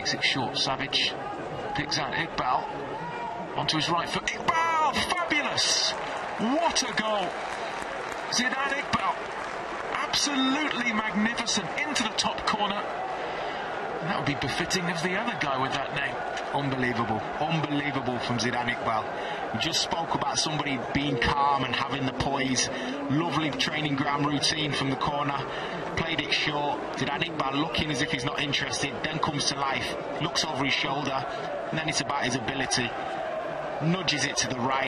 Takes it short, Savage. Picks out Iqbal. Onto his right foot. Iqbal! Fabulous! What a goal! Zidane Iqbal. Absolutely magnificent. Into the top corner. And that would be befitting of the other guy with that name. Unbelievable. Unbelievable from Zidane Iqbal. We just spoke about somebody being calm and having the poise. Lovely training ground routine from the corner. Played it short. Zidane Iqbal looking as if he's not interested. Then comes to life. Looks over his shoulder. And then it's about his ability. Nudges it to the right.